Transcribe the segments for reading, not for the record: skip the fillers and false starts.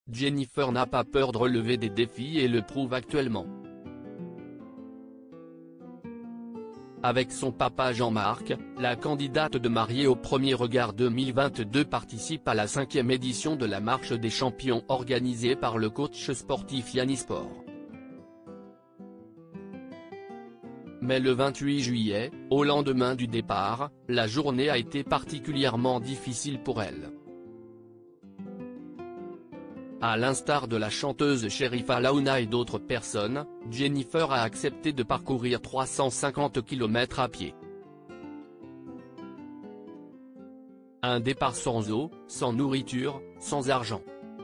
Jennifer n'a pas peur de relever des défis et le prouve actuellement. Avec son papa Jean-Marc, la candidate de Mariée au premier regard 2022 participe à la 5e édition de la Marche des Champions organisée par le coach sportif Yannisport. Mais le 28 juillet, au lendemain du départ, la journée a été particulièrement difficile pour elle. À l'instar de la chanteuse Sherifa Laouna et d'autres personnes, Jennifer a accepté de parcourir 350 km à pied. Un départ sans eau, sans nourriture, sans argent.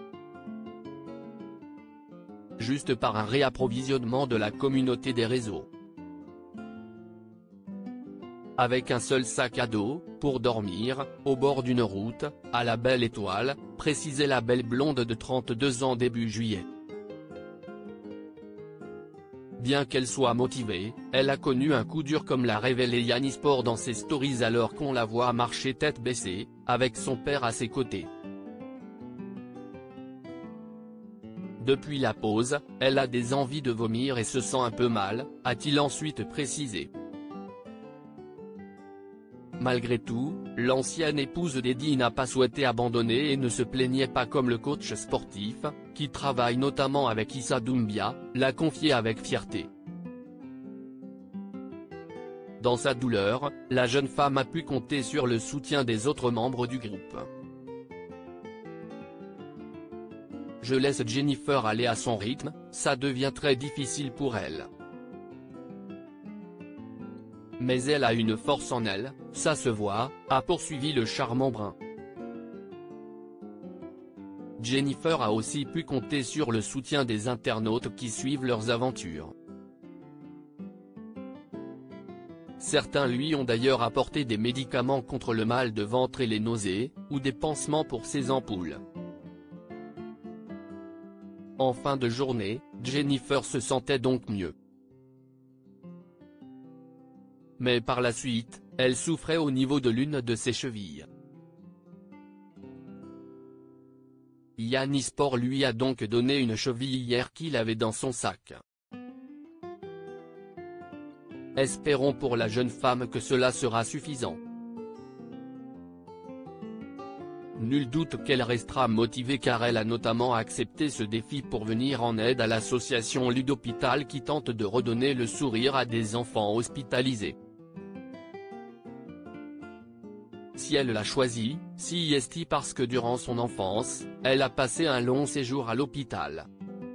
Juste par un réapprovisionnement de la communauté des réseaux. Avec un seul sac à dos, pour dormir, au bord d'une route, à la belle étoile, précisait la belle blonde de 32 ans début juillet. Bien qu'elle soit motivée, elle a connu un coup dur comme l'a révélé Yannisport dans ses stories alors qu'on la voit marcher tête baissée, avec son père à ses côtés. Depuis la pause, elle a des envies de vomir et se sent un peu mal, a-t-il ensuite précisé. Malgré tout, l'ancienne épouse d'Eddie n'a pas souhaité abandonner et ne se plaignait pas comme le coach sportif, qui travaille notamment avec Issa Doumbia, l'a confié avec fierté. Dans sa douleur, la jeune femme a pu compter sur le soutien des autres membres du groupe. Je laisse Jennifer aller à son rythme, ça devient très difficile pour elle. Mais elle a une force en elle, ça se voit, a poursuivi le charmant brun. Jennifer a aussi pu compter sur le soutien des internautes qui suivent leurs aventures. Certains lui ont d'ailleurs apporté des médicaments contre le mal de ventre et les nausées, ou des pansements pour ses ampoules. En fin de journée, Jennifer se sentait donc mieux. Mais par la suite, elle souffrait au niveau de l'une de ses chevilles. Yannisport lui a donc donné une cheville hier qu'il avait dans son sac. Espérons pour la jeune femme que cela sera suffisant. Nul doute qu'elle restera motivée car elle a notamment accepté ce défi pour venir en aide à l'association Ludhôpital qui tente de redonner le sourire à des enfants hospitalisés. Si elle l'a choisi, si est parce que durant son enfance, elle a passé un long séjour à l'hôpital.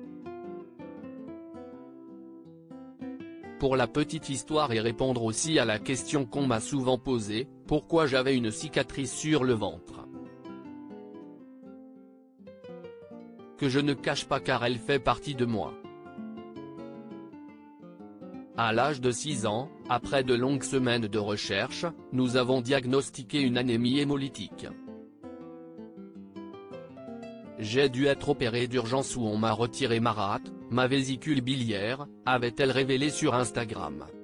Pour la petite histoire et répondre aussi à la question qu'on m'a souvent posée, pourquoi j'avais une cicatrice sur le ventre. Que je ne cache pas car elle fait partie de moi. À l'âge de 6 ans, après de longues semaines de recherche, nous avons diagnostiqué une anémie hémolytique. J'ai dû être opéré d'urgence où on m'a retiré ma rate, ma vésicule biliaire, avait-elle révélé sur Instagram.